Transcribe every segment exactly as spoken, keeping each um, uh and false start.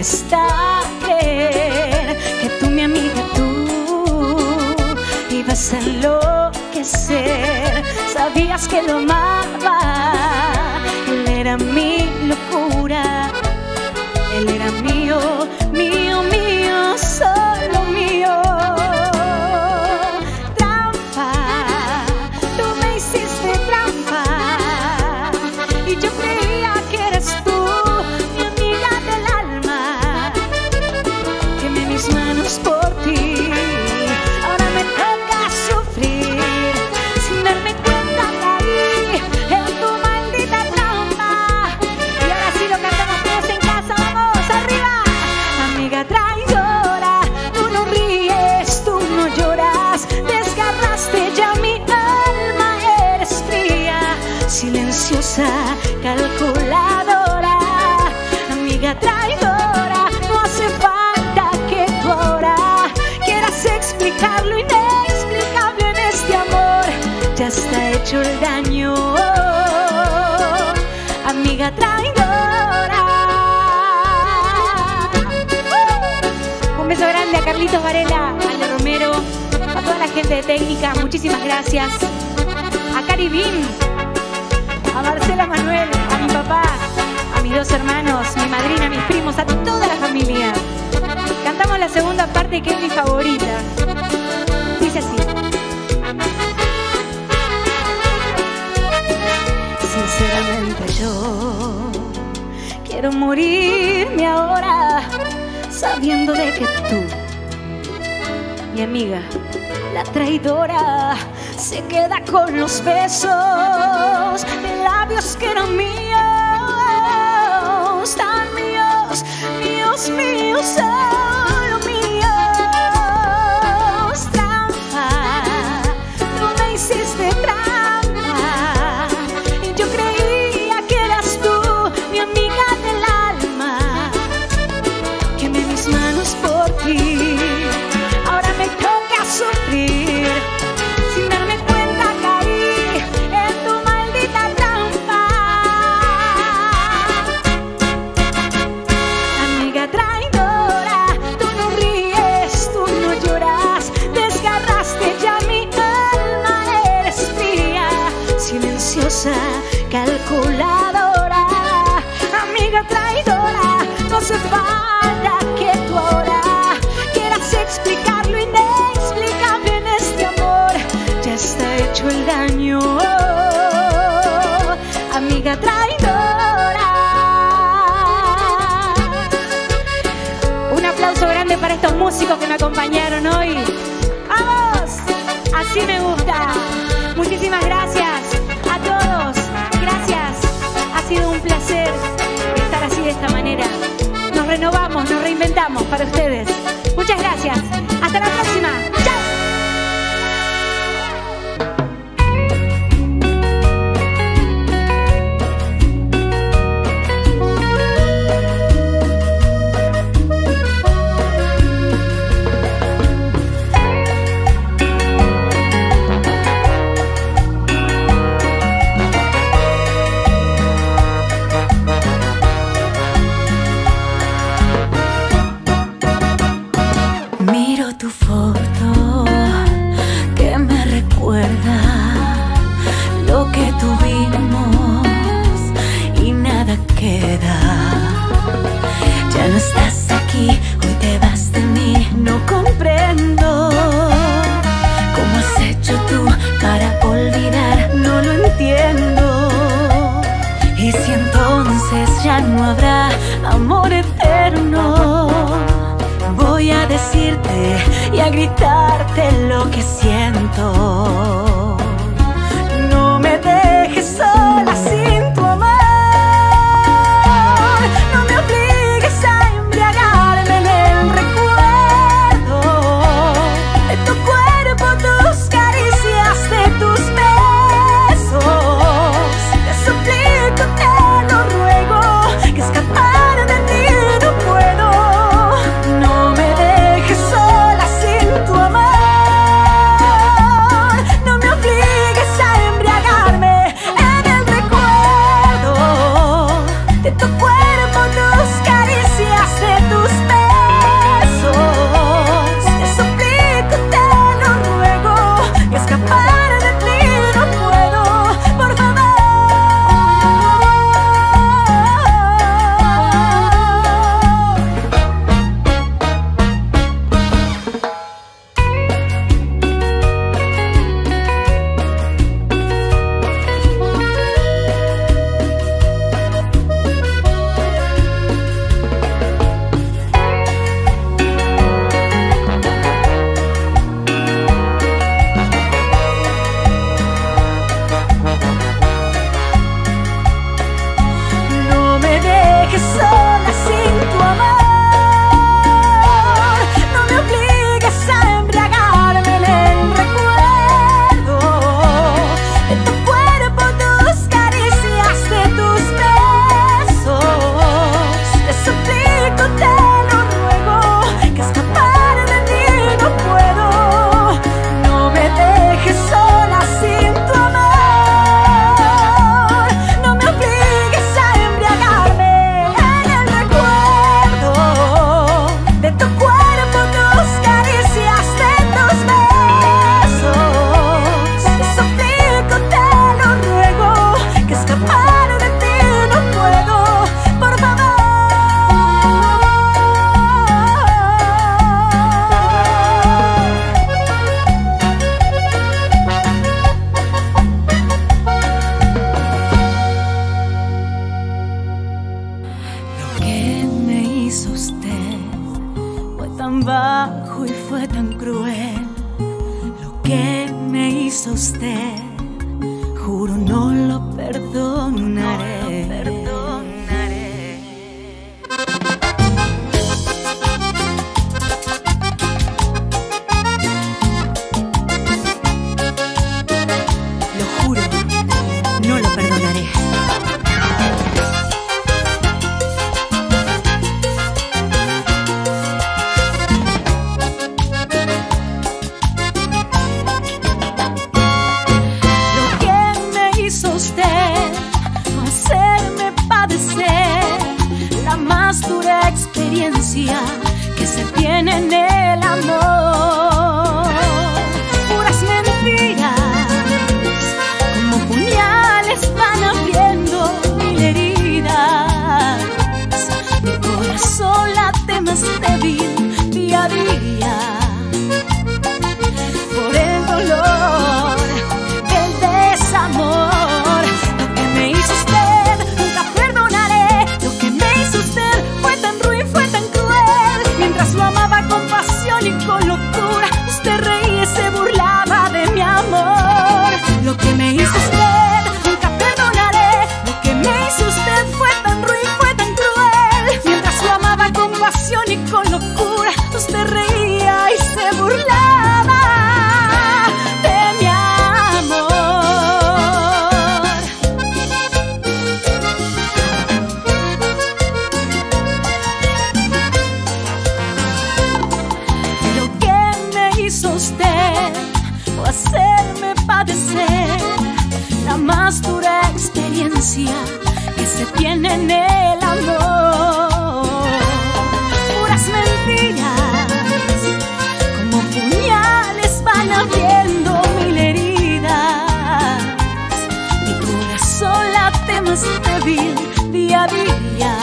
cuesta creer que tú, mi amiga, tú ibas a enloquecer. Sabías que lo amaba, él era mi locura, él era mío, mío, mío, solo mío. Trampa, tú me hiciste trampa, y yo creía que eres tú, mi amiga del alma. Quemé mis manos por ti, ahora me toca sufrir. Sin darme cuenta caí en tu maldita trampa. Y ahora sí lo cantamos todos en casa, vamos arriba. Amiga traidora, tú no ríes, tú no lloras, desgarraste ya mi alma, eres fría, silenciosa, calculadora. Amiga traidora, no hace falta que tú ahora quieras explicar lo inexplicable en este amor. Ya está hecho el daño, amiga traidora. Uh, un beso grande a Carlitos Varela, a Ale Romero, a toda la gente de técnica, muchísimas gracias. A Cari Bim, a Marcela Manuel, a mi papá, a mis dos hermanos, mi madrina, mis primos, a toda la familia. Cantamos la segunda parte que es mi favorita. Dice así. Sinceramente yo quiero morirme ahora, sabiendo de que tú, mi amiga, la traidora, se queda con los besos de labios que eran míos, tan míos, míos, míos, solo míos. Trampa, tú me hiciste trampa, y yo creía que eras tú, mi amiga del alma. Quemé mis manos por ti, ahora me toca sufrir. Sin darme cuenta caí en tu maldita trampa. Amiga traidora, tú no ríes, tú no lloras, desgarraste ya mi alma, eres fría, silenciosa, calculadora. Amiga traidora, no hace falta que tú ahora quieras explicar lo inexplicable en este amor. Ya está hecho el daño, amiga traidora. Un aplauso grande para estos músicos que me acompañaron hoy. ¡Vamos! Así me gusta. Muchísimas gracias a todos. Gracias. Ha sido un placer estar así de esta manera. Nos renovamos, nos reinventamos para ustedes. Muchas gracias. Hasta la próxima. ¡Chao! Miro tu foto que me recuerda lo que tuvimos y nada queda. Ya no estás aquí, hoy te vas de mí. No comprendo cómo has hecho tú para olvidar, no lo entiendo. Y si entonces ya no habrá amor eterno, voy a decirte y a gritarte lo que siento. No me dejes sola sin tu amor, no me obligues a embriagarme en el recuerdo de tu cuerpo, tus caricias, de tus besos. Te suplico, te lo ruego, que escapar de ti no puedo. No me dejes sola sin tu amor, no me dejes sola sin tu amor. No me obligues a embriagarme en el recuerdo de tu cuerpo, tus caricias, de tus besos. Te suplico, te lo ruego, que escapar de ti no puedo. No me dejes sola sin tu amor. No me obligues a embriagarme en el recuerdo de tu cuerpo, tus caricias, de tus besos. Te suplico, te lo ruego, que escapar de ti no puedo. Por favor. Lo que me hizo usted fue tan bajo y fue tan cruel. Lo que me hizo usted, juro no lo perdonaré. Lo juro, no lo perdonaré. Lo que me hizo usted fue hacerme padecer la más dura experiencia que se tiene en el amor. Puras mentiras, como puñales van abriendo mil heridas. Mi corazón late más débil día a día por el dolor del desamor. Lo que me hizo usted nunca perdonaré. Lo que me hizo usted fue tan ruin, fue tan cruel. Mientras lo amaba con pasión y con locura, usted reía y se burlaba de mi amor. Lo que me hizo usted nunca perdonaré. Lo que me hizo usted fue tan ruin, fue tan cruel. Mientras lo amaba con pasión y con locura, usted reía y se burlaba de mi amor. Lo que me hizo usted fue hacerme padecer la más dura experiencia que se tiene en el amor. Puras mentiras, como puñales van abriendo mil heridas. Mi corazón late más débil día a día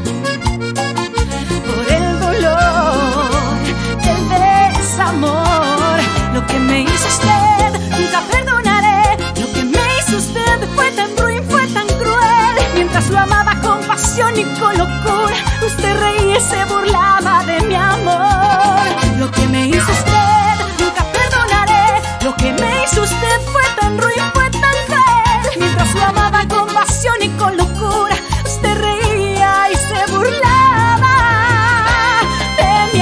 por el dolor del desamor. Lo que me hizo usted nunca perdonaré. Lo que me hizo usted fue tan ruin, fue tan cruel. Mientras lo amaba con pasión y con locura, usted reía y se burlaba de mi amor. Lo que me hizo usted nunca perdonaré. Lo que me hizo usted fue tan ruin, fue tan cruel. Mientras lo amaba con pasión y con locura, usted reía y se burlaba de mi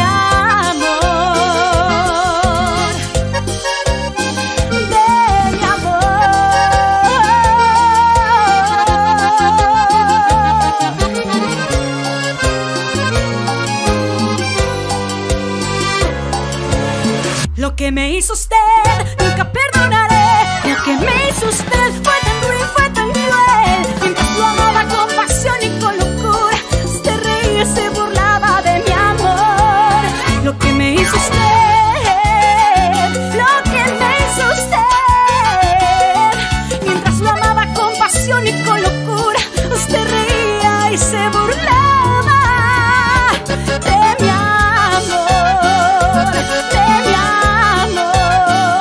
amor. De mi amor. Lo que me hizo usted nunca perdonaré. Lo que me hizo usted fue tan ruin, fue tan cruel. Mientras lo amaba con pasión y con locura, usted reía y se burlaba de mi amor. Lo que me hizo usted, lo que me hizo usted. Mientras lo amaba con pasión y con locura, usted reía y se burlaba de mi amor, de mi amor.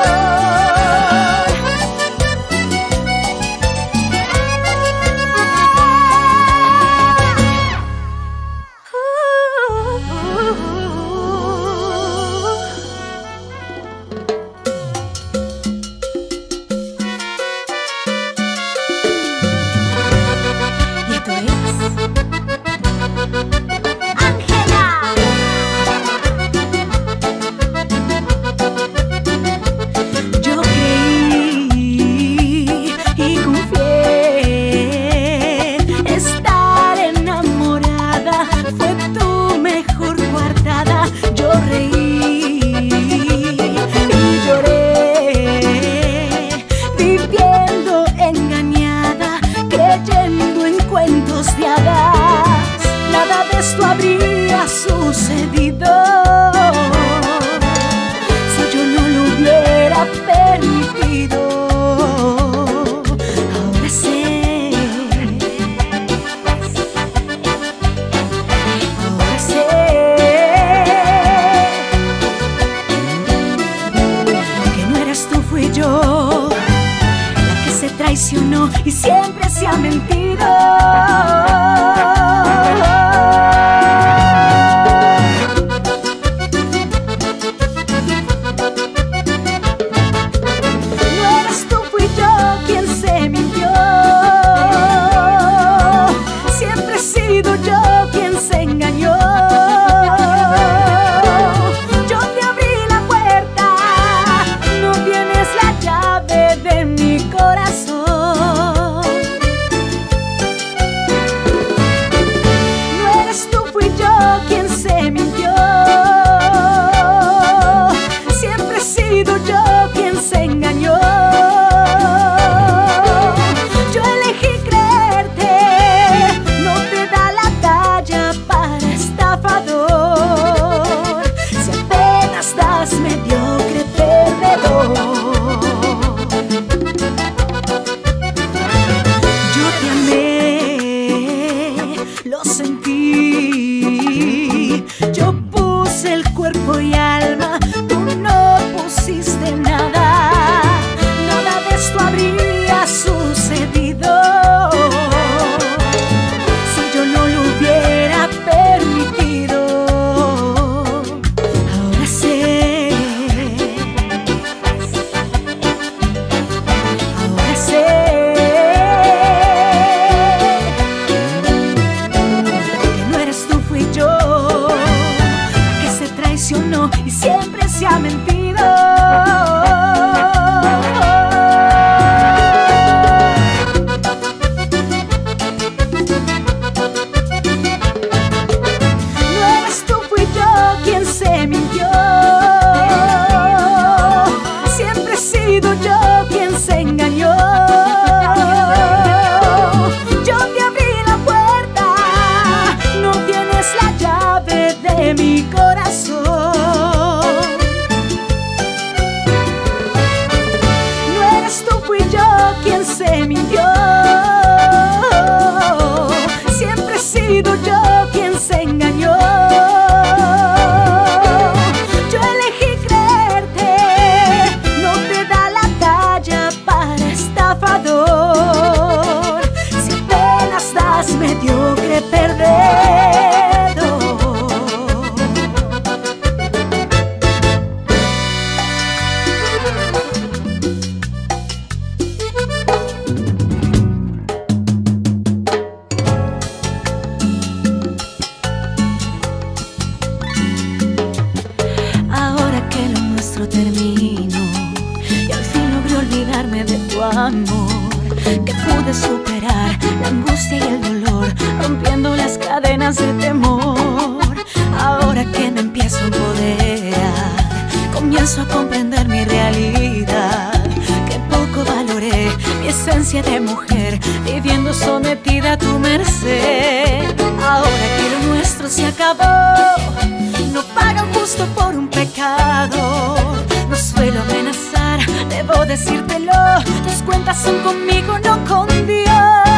cuentos de hadas, nada de esto habría sucedido si yo no lo hubiera permitido. Ahora sé, ahora sé que no eras tú, fui yo la que se traicionó y siempre se ha mentido. Y siempre se ha mentido. No eres tú, fui yo quien se mintió. Siempre he sido yo quien se engañó. Yo te abrí la puerta, no tienes la llave de mi corazón. Quien se mintió, siempre he sido yo quien se engañó. Yo elegí creerte, no te da la talla para estafador, si apenas das mediocre perdido. Termino y al fin logré olvidarme de tu amor, que pude superar la angustia y el dolor, rompiendo las cadenas del temor. Ahora que me empiezo a empoderar, comienzo a comprender mi realidad, que poco valoré mi esencia de mujer, viviendo sometida a tu merced. Ahora que lo nuestro se acabó, no pagan justo por un pecado. No suelo amenazar, debo decírtelo, tus cuentas son conmigo, no con Dios.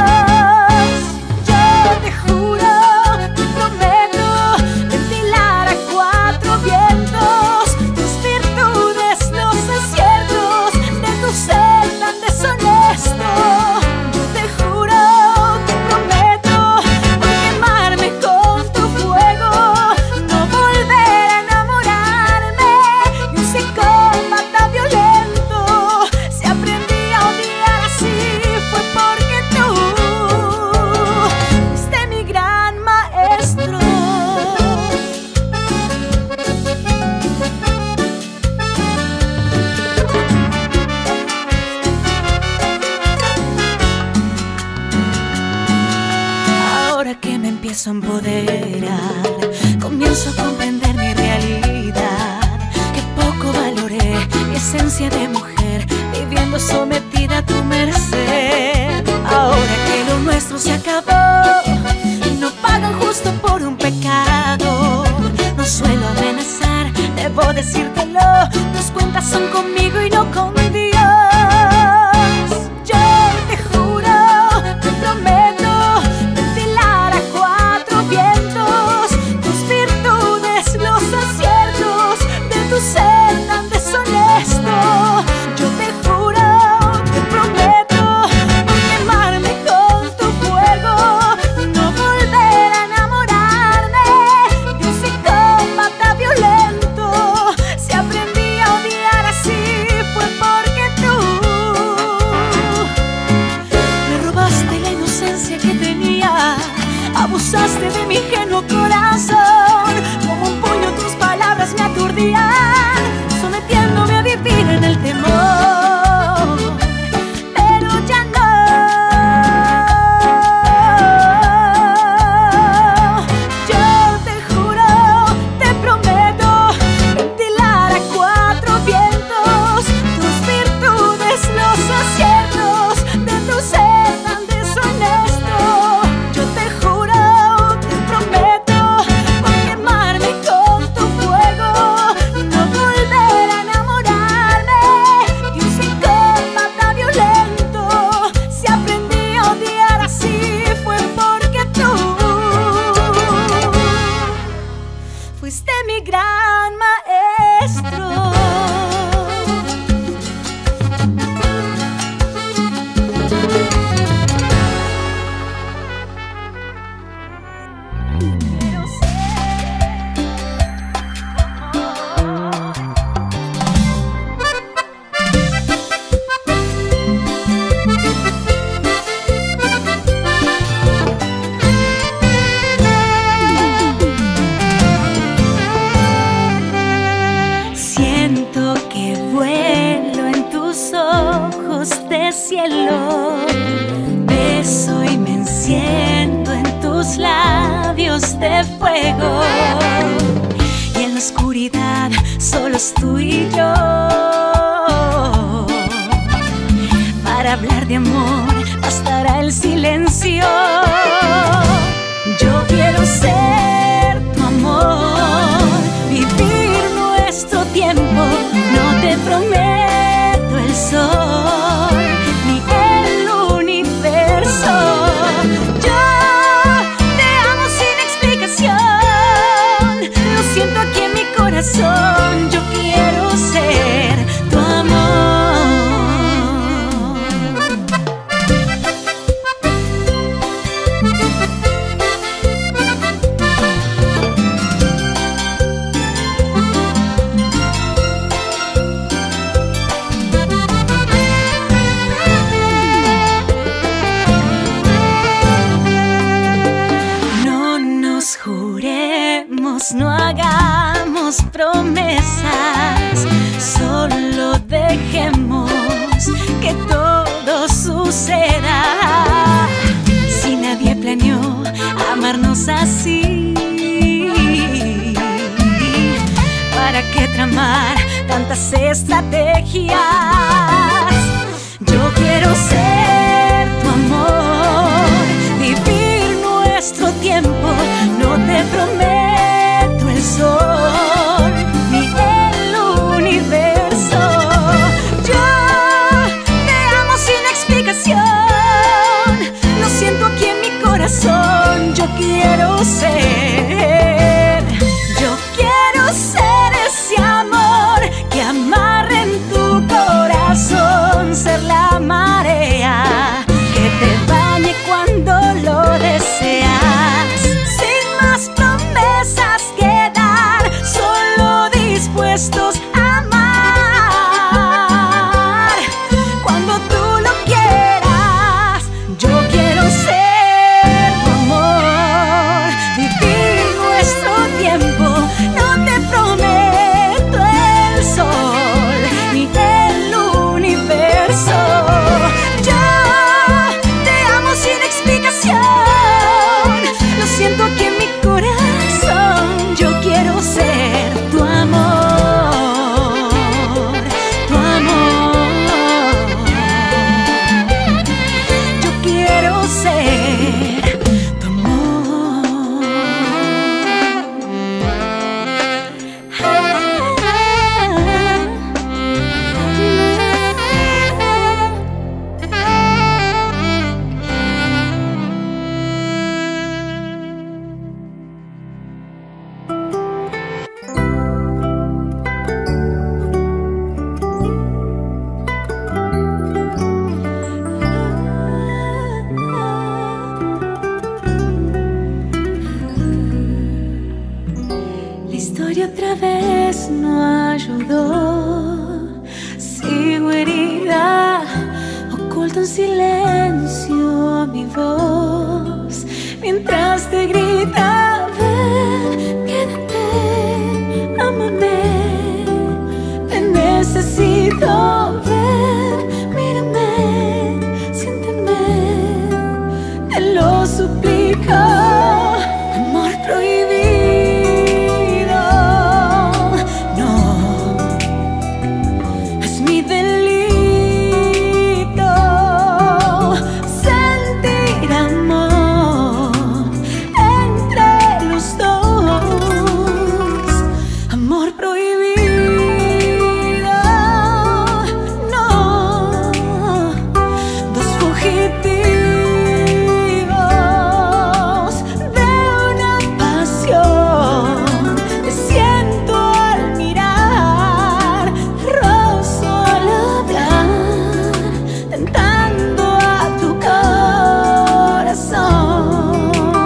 Yo te juro, te prometo, ventilar a cuatro vientos tus virtudes, los aciertos de tu ser tan deshonesto. Yo te juro, te prometo, por quemarme con tu fuego, no volver a enamorarme de un psicópata violento. Si aprendí a odiar así fue porque tú fuiste mi gran maestro. Ahora que me empiezo a empoderar, comienzo a comprender mi realidad, que poco valoré mi esencia de mujer, viviendo sometida a tu merced. Ahora que lo nuestro se acabó, camino con Dios. Yo te juro, te prometo ventilar a cuatro vientos tus virtudes, los aciertos de tu ser tan deshonesto. Yo te juro, te prometo quemarme con tu fuego, no volver a enamorarme de un psicópata violento. Si aprendí a odiar así fue porque tú me robaste la inocencia que tenía, abusaste de mi ingenuo corazón. Como un puño tus palabras me aturdían, sometiéndome a vivir en el temor. Pero ya no. Yo te juro, te prometo ventilar a cuatro vientos tus virtudes, los aciertos de tu ser tan deshonesto. Yo te juro, te prometo quemarme con tu fuego, no volver a enamorarme de un psicópata violento. Si aprendí a odiar así fue porque tú fuiste mi gran maestro. Pero sé siento que vuelo en tus ojos de cielo, beso y me enciendo en tus labios de fuego, y en la oscuridad solo tú y yo, para hablar de amor bastará el silencio. Yo quiero ser tu amor, vivir nuestro tiempo. No te prometo el sol ni el universo. Yo te amo sin explicación, lo siento aquí en mi corazón. Yo quiero ser tu amor. No nos juremos, no hagamos promesas, solo dejemos que todo suceda. Si nadie planeó amarnos así, ¿para qué tramar tantas estrategias? Yo quiero ser tu amor, vivir nuestro tiempo. No te prometo el sol ni el universo. Yo te amo sin explicación, lo siento aquí en mi corazón. Yo quiero ser, yo quiero ser ese amor que amarre en tu corazón, ser la marea que te bañe cuando lo deseas, sin más promesas que dar, solo dispuestos a amar cuando tú lo quieras. Yo quiero ser tu amor, vivir otra vez no ayudó. Sigo herida, oculto en silencio mi voz, mientras te grita: ven, quédate, ámame, te necesito. Ven, mírame, siénteme, te lo suplico. Amor prohibido, no, es mi delito sentir amor entre los dos. Amor prohibido, no, dos fugitivos de una pasión. Te siento al mirar, rozo al hablar, tentando a tu corazón.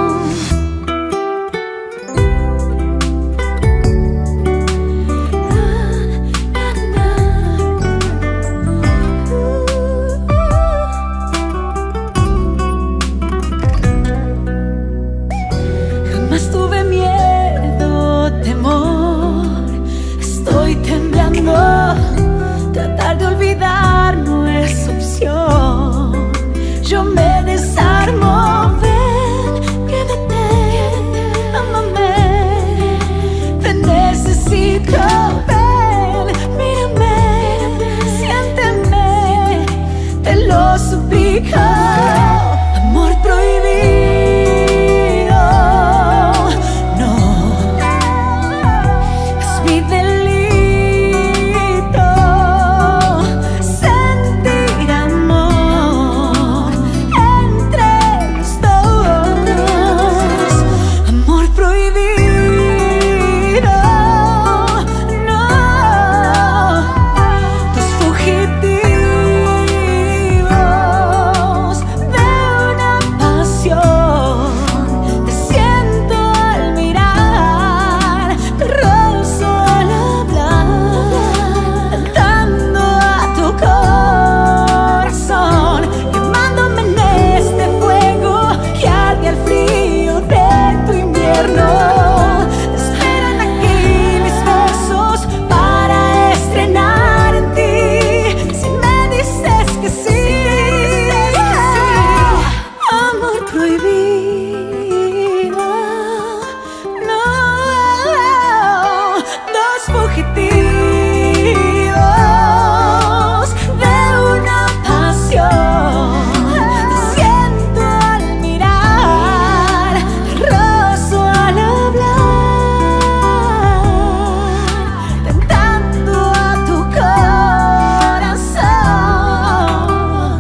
Jamás tuve miedo, temor, estoy temblando. Tratar de olvidar no es opción. Yo me desarmo. Ven, quédate, ámame, te necesito. Ven, mírame, siénteme, te lo suplico. Amor prohibido, no, es mi delito sentir amor entre los dos. Amor prohibido, no, dos fugitivos de una pasión. Te siento al mirar, te rozo al hablar, tentando a tu corazón, quemándome en este fuego que arde al frío de tu invierno. Te esperan aquí mis besos para estrenar en ti. Si me dices que sí, amor prohibido, no, dos fugitivos de una pasión. Te siento al mirar, te rozo al hablar, tentando a tu corazón.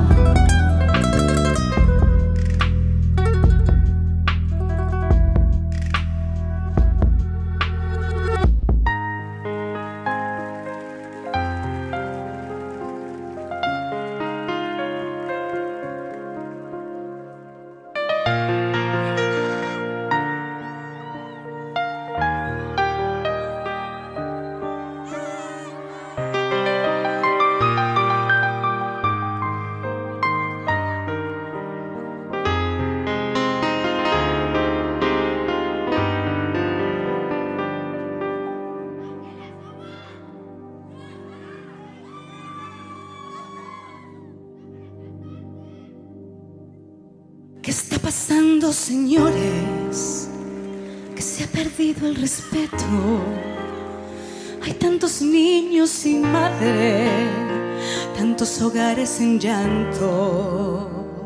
¿Qué está pasando, señores? Que se ha perdido el respeto. Hay tantos niños sin madre, tantos hogares en llanto.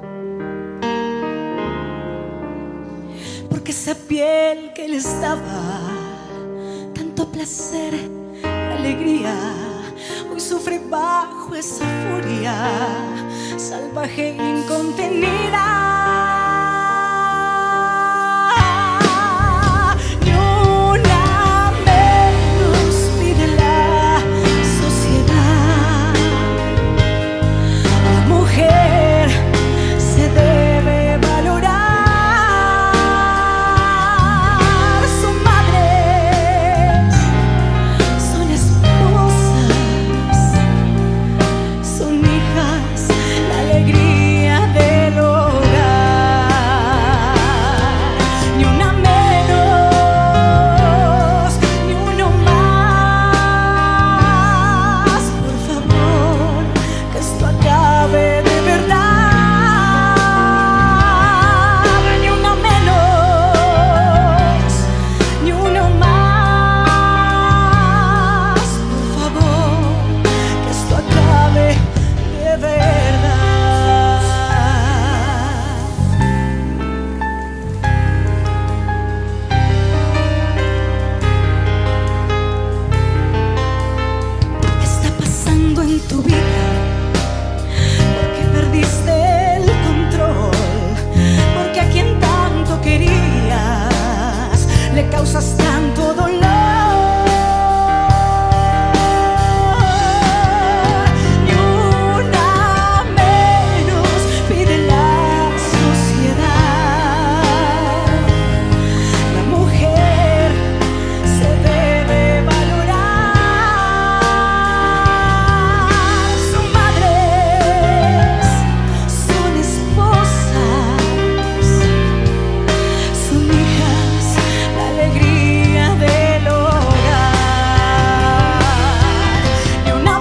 Porque esa piel que les daba tanto placer, alegría, hoy sufre bajo esa furia salvaje e incontenida. Ni una menos pide la sociedad. La mujer se debe valorar. Son madres causas tanto dolor. Ni una menos pide la sociedad. La mujer se debe valorar. Son madres, son esposas, son hijas, la alegría del hogar. Ni una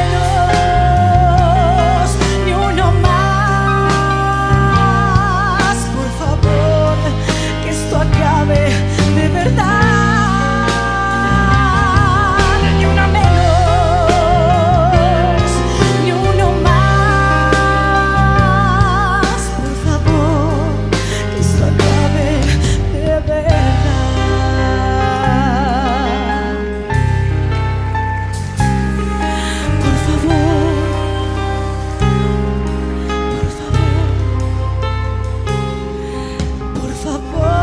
menos, ni uno más. Por favor, que esto acabe de verdad. Ni una menos, ni uno más. Por favor, que esto acabe de verdad. Por favor, por favor, por favor.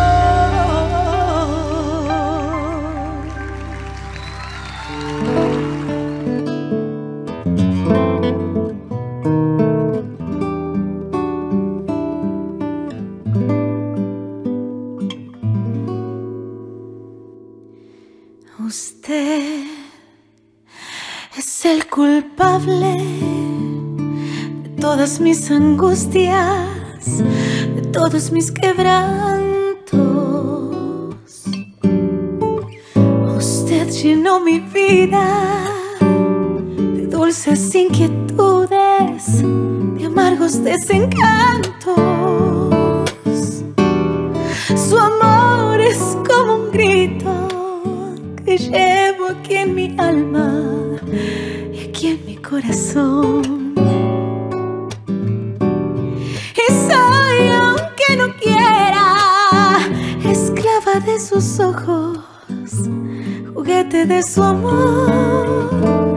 Usted es el culpable de todas mis angustias, de todos mis quebrantos. Usted llenó mi vida de dulces inquietudes, de amargos desencantos. Su amor es como un grito que llevo aquí en mi alma y aquí en mi corazón. Y soy, aunque no quiera, esclava de sus ojos, juguete de su amor.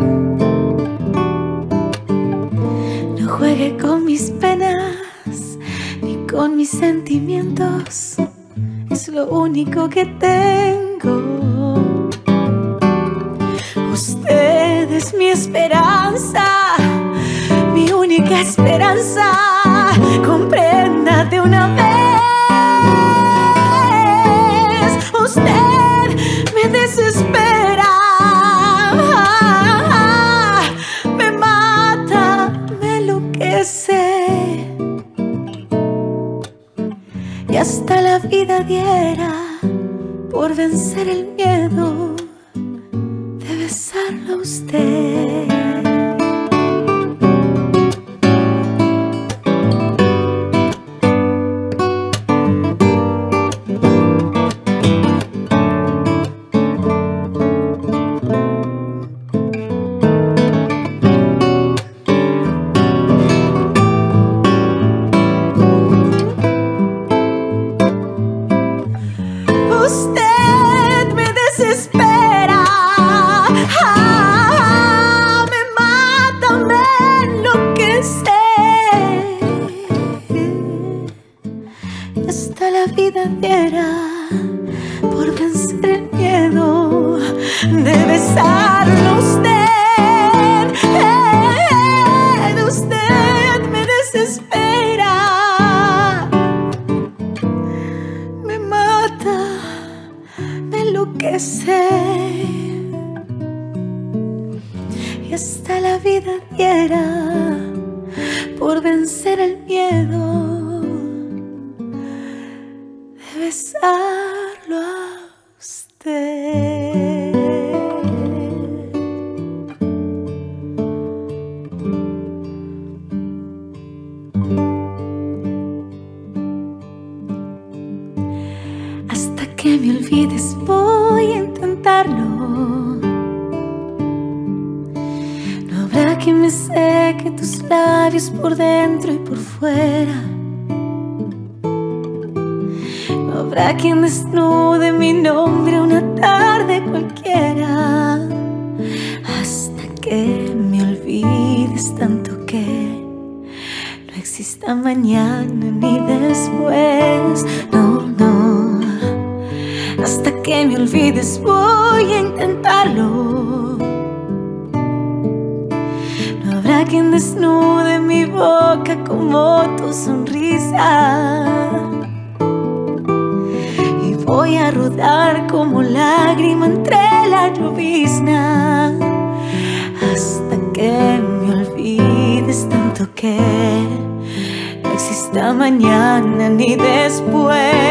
No juegue con mis penas ni con mis sentimientos, es lo único que tengo. Usted es mi esperanza, mi única esperanza. Comprenda de una vez. Usted me desespera, me mata, me enloquece. Y hasta la vida diera por vencer el miedo de besarlo a usted. Usted me desespera, ah, me mata, me enloquece. Y hasta la vida diera por vencer el miedo de besarlo a usted. Eh, usted me desespera, me mata, me enloquece. Y hasta la vida diera por vencer el miedo de besarlo a usted. Hasta que me olvides voy a intentarlo. No habrá quien me seque tus labios por dentro y por fuera. No habrá quien desnude mi nombre una tarde cualquiera. Hasta que me olvides tanto que no exista mañana ni después. No, no. Hasta me olvides, voy a intentarlo. No habrá quien desnude mi boca como tu sonrisa. Y voy a rodar como lágrima entre la llovizna, hasta que me olvides tanto que no exista mañana ni después.